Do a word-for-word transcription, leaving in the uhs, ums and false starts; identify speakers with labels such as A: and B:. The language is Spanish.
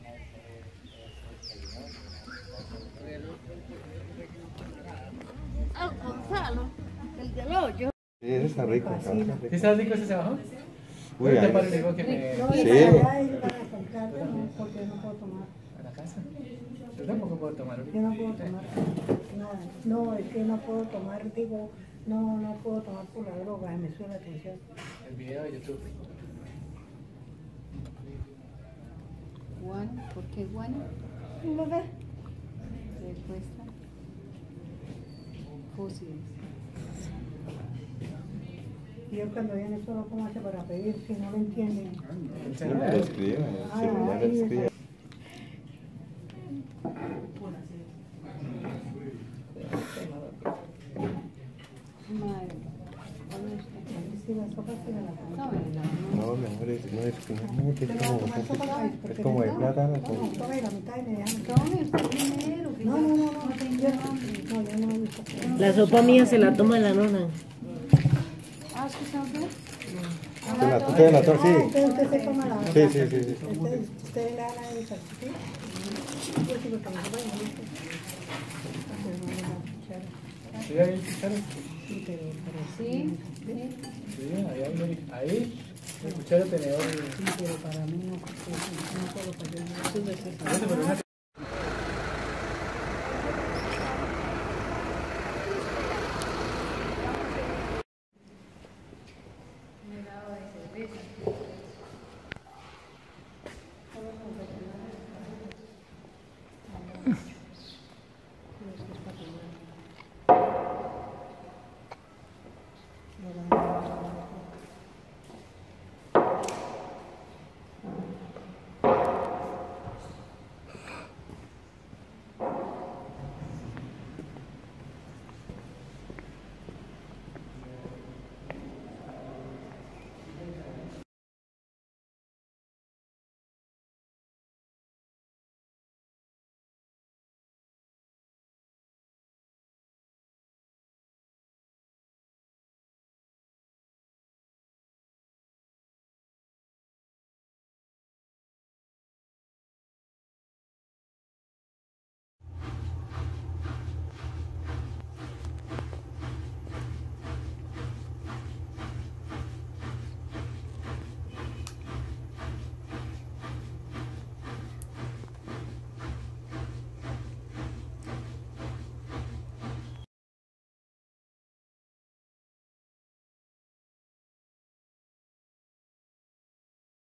A: Ah, Gonzalo, el del hoyo.
B: Sí, ese está rico.
C: Sí,
B: está rico.
C: ¿está rico ese abajo?
B: Uy,
C: Ahorita
B: ahí-
C: para el digo que me...
B: Sí.
C: ¿A
D: Porque no puedo tomar.
C: la casa? Yo tampoco puedo tomar ahorita.
D: Yo no puedo tomar nada. No, es que no puedo tomar, digo, no, no puedo tomar por la droga, me suena la atención.
C: El video de YouTube.
A: Juan, ¿por qué Juan?
D: ¿No ves?
A: Le cuesta. Fósiles.
D: Y yo cuando viene solo cómo hace para pedir, si no lo entienden.
C: El
B: Sí, me lo
C: celular.
B: escribe, el
D: Ay,
B: celular
D: ay,
B: escribe.
A: Madre. ¿Dónde está?
D: Si la sopa se me la
A: No,
D: toma.
A: ¿verdad?
B: No, mi amor, es, no, es, que no, es
D: ¿Te vas a
B: como,
D: tomar sopa? Ay,
B: es
D: porque
B: como de
D: no.
B: plátano.
D: No,
B: Con...
D: tome la mitad y me dejan.
A: Tome usted primero. que
D: No,
A: ya
D: no, no, no,
A: no tengo
D: yo-
A: hambre.
D: no, yo no he visto.
E: La sopa mía se la toma la nona.
A: Ah, ¿qué se hace?
B: ¿Usted la, usted la torce?
D: Ah,
B: Sí.
D: entonces usted se toma la...
B: Sí, sí, sí, sí.
D: Usted, usted le da la de salchicha. Yo sí lo tomo, bueno, listo. Entonces, no le da cuchara.
C: ¿Sí hay cucharas?
D: Sí, pero, pero
A: Sí, sí.
C: Sí, ahí, ahí, ahí. El cuchara tenedor.
D: sí, pero para mí no, porque no puedo para yo.
C: Eso, pero una